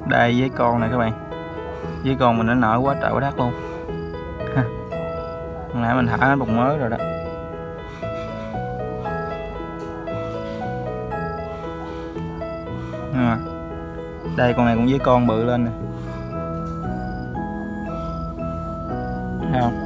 Đây với con này các bạn, với con mình nó nở quá trời quá đất luôn. Hồi nãy mình thả nó bụng mới rồi đó. Đây con này cũng với con bự lên nè, thấy không?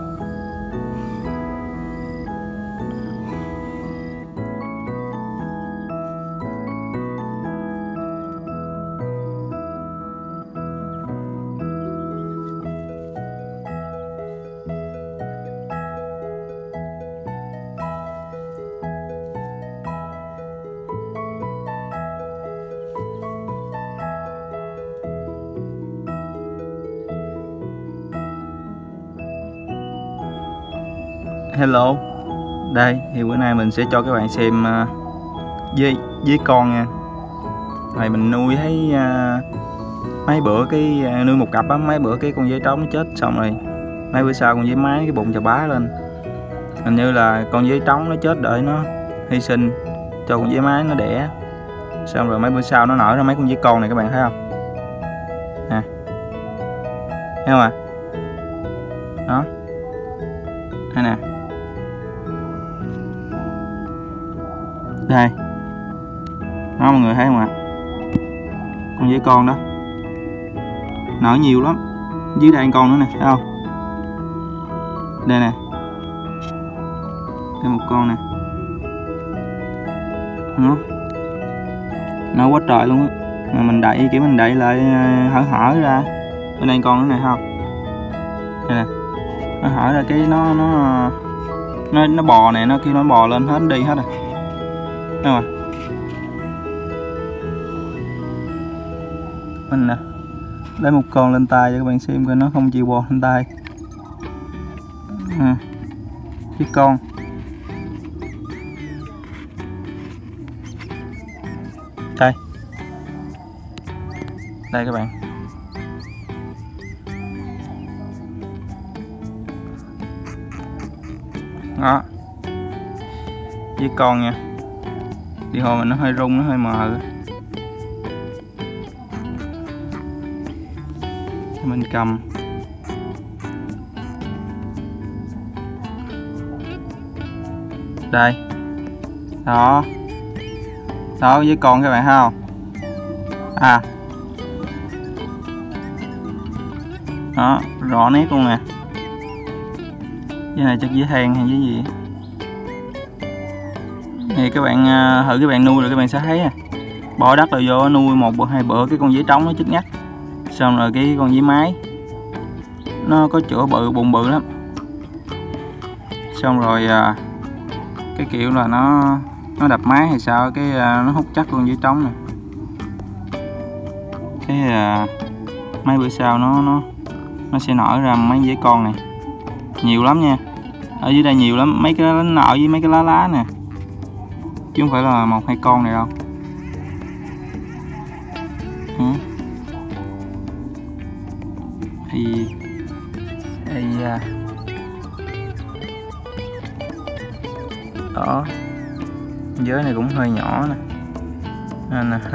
Hello, đây thì bữa nay mình sẽ cho các bạn xem với con nha. Này mình nuôi thấy mấy bữa cái nuôi một cặp á, mấy bữa cái con dế trống nó chết xong rồi mấy bữa sau con dế mái cái bụng chà bá lên. Hình như là con dế trống nó chết đợi nó hy sinh cho con dế mái nó đẻ, xong rồi mấy bữa sau nó nở ra mấy con dế con này, các bạn thấy không? Nè, thấy không ạ? Đó, đây nè. Đây đó, mọi người thấy không ạ? Con dế con đó nở nhiều lắm, dưới đây con nữa nè, thấy không? Đây nè, đây một con nè, đó. Nó quá trời luôn á, mà mình đẩy kiểu mình đẩy lại hở ra. Bên đây con nữa nè, không? Đây nè, nó hở ra cái nó bò nè, nó kêu nó bò lên hết đi hết rồi. Đâu rồi? Mình nè, lấy một con lên tay cho các bạn xem coi nó không chịu bò lên tay. Cái con đây, đây các bạn. Đó, với con nha. Đi hồi mình nó hơi rung, nó hơi mờ. Mình cầm. Đây. Đó. Đó với con các bạn thấy không? À. Đó, rõ nét luôn nè. Cái này chắc dế than hay dế gì. Thì các bạn thử các bạn nuôi rồi các bạn sẽ thấy à, bỏ đất rồi vô nuôi một bữa hai bữa cái con dế trống nó chết ngắt, xong rồi cái con dế mái nó có chữa bự, bụng bự lắm, xong rồi cái kiểu là nó đập mái hay sao cái nó hút chắc con dế trống này, cái mấy bữa sau nó sẽ nở ra mấy dế con này nhiều lắm nha. Ở dưới đây nhiều lắm, mấy cái nở với mấy cái lá nè, chứ không phải là một hai con này đâu. Thì đó, giới này cũng hơi nhỏ nè, nên nè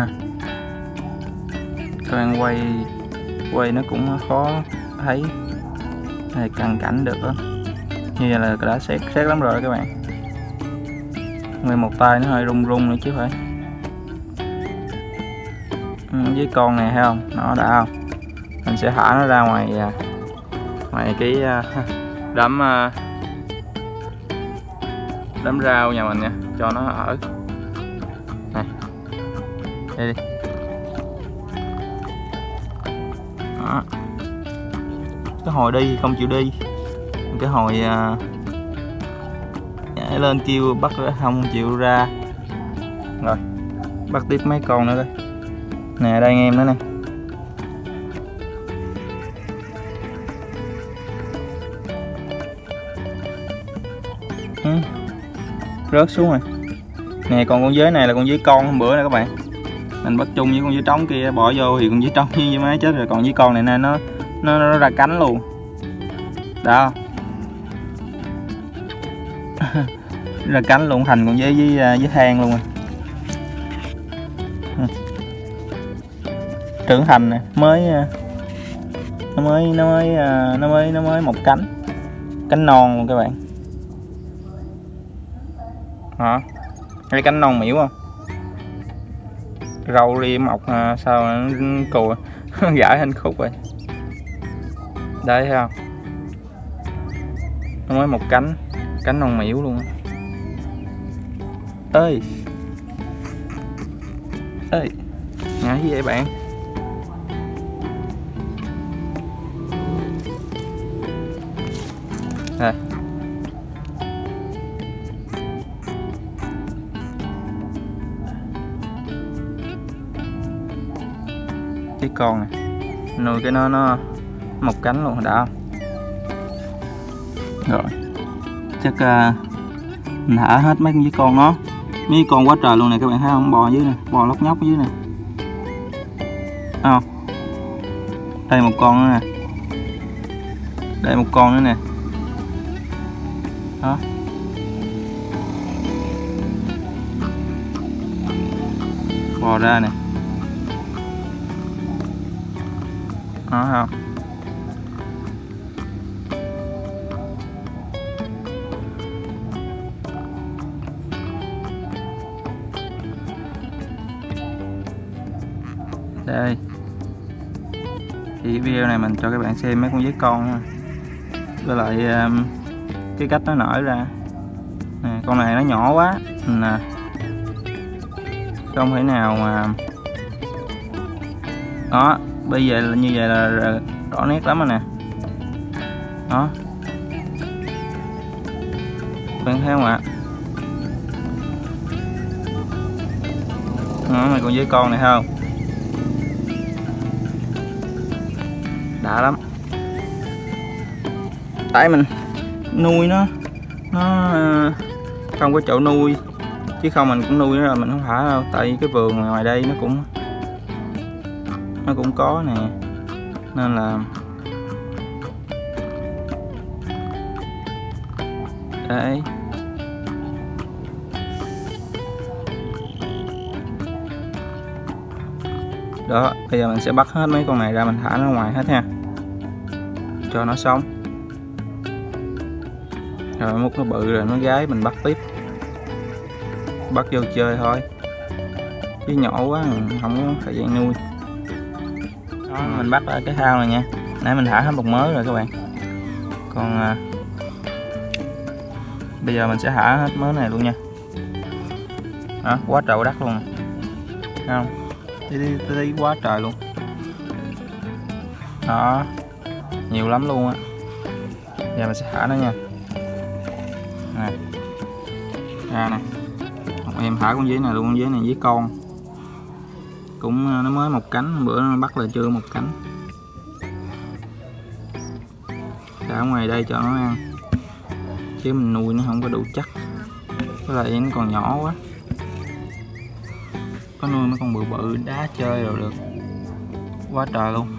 các bạn quay nó cũng khó thấy, này cận cảnh được đó. Như vậy là đã xét lắm rồi các bạn. Nguyên một tay nó hơi rung nữa chứ phải. Với con này thấy không, nó đã không? Mình sẽ thả nó ra ngoài cái đám rau nhà mình nha, cho nó ở này. Đây đi. Đó. Cái hồi đi không chịu đi, cái hồi lên kêu bắt không chịu ra. Rồi bắt tiếp mấy con nữa đây nè, đây anh em nữa nè. Rớt xuống rồi nè. Còn con dế này là con dế con hôm bữa nè các bạn, mình bắt chung với con dế trống kia bỏ vô thì con dế trống với má chết rồi. Còn dế con này nè, nó ra cánh luôn đó. Ra cánh luôn, thành con dế với than luôn rồi. trưởng thành nè, nó mới một cánh non luôn các bạn. Hả? Cái cánh non miễu không? Râu ria mọc sao nó cùi gãi hình khúc rồi. Đây thấy không? Nó mới một cánh non miễu luôn. Ơi nhảy gì vậy bạn? Đây. Cái con này nuôi cái nó một cánh luôn, đã không? Rồi chắc mình thả hết mấy con nó, mấy con quá trời luôn này các bạn thấy không? Bò dưới nè, bò lóc nhóc ở dưới nè, thấy không? Đây một con nữa nè, đây một con nữa nè, đó. Bò ra nè, đó không? Đây thì video này mình cho các bạn xem mấy con dế con với lại cái cách nó nở ra nè. Con này nó nhỏ quá nè, không thể nào mà đó. Bây giờ là như vậy là rõ nét lắm rồi nè, đó bạn thấy không ạ? Đó, mấy con dế con này thấy không? Đã lắm. Tại mình nuôi nó không có chỗ nuôi, chứ không mình cũng nuôi nó rồi mình không thả đâu. Tại vì cái vườn ngoài đây nó cũng có nè, nên là đấy. Đó, bây giờ mình sẽ bắt hết mấy con này ra, mình thả nó ngoài hết nha, cho nó sống. Rồi múc nó bự rồi nó gái mình bắt tiếp, bắt vô chơi thôi, chứ nhỏ quá không có thời gian nuôi. Đó, mình bắt ở cái thao này nha, nãy mình thả hết một mớ rồi các bạn, còn bây giờ mình sẽ thả hết mớ này luôn nha. Đó, quá trời quá đất luôn, thấy không? Đi quá trời luôn đó, nhiều lắm luôn á. Giờ mình sẽ thả nó nha, nè ra nè. Em thả con dế này luôn, con dế này dế con cũng nó mới một cánh, bữa nó bắt là chưa một cánh. Thả ngoài đây cho nó ăn, chứ mình nuôi nó không có đủ chắc, với lại nó còn nhỏ quá. Có nuôi mấy con bự bự đá chơi rồi được, quá trời luôn.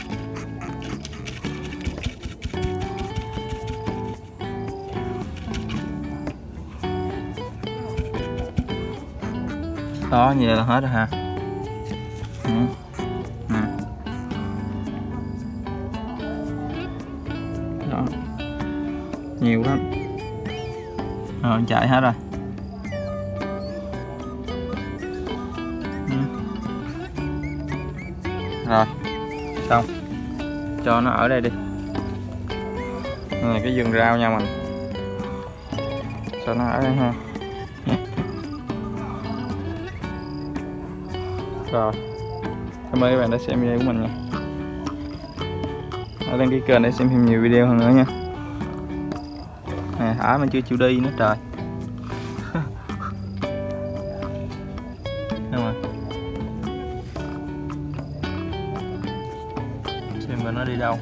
Đó, như vậy là hết rồi hả? Đó, nhiều lắm. Rồi chạy hết rồi. Rồi xong, cho nó ở đây đi. Đây là cái vườn rau nha mình, cho nó ở đây ha. Rồi, cảm ơn các bạn đã xem video của mình nha. Hãy đăng ký kênh để xem thêm nhiều video hơn nữa nha. Nè, thả mà chưa chịu đi nữa trời. Đúng rồi. Xem coi nó đi đâu.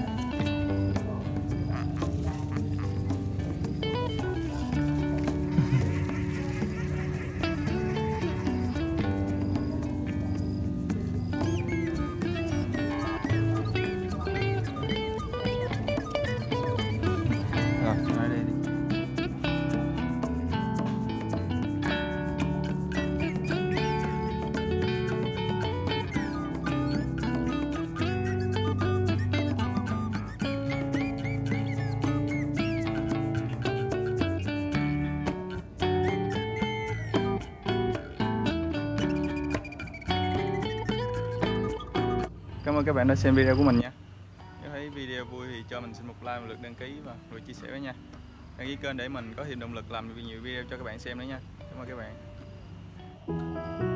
cảm ơn các bạn đã xem video của mình nha. Nếu thấy video vui thì cho mình xin một like, một lượt đăng ký và một lượt chia sẻ với nha. Đăng ký kênh để mình có thêm động lực làm nhiều video cho các bạn xem nữa nha. Cảm ơn các bạn.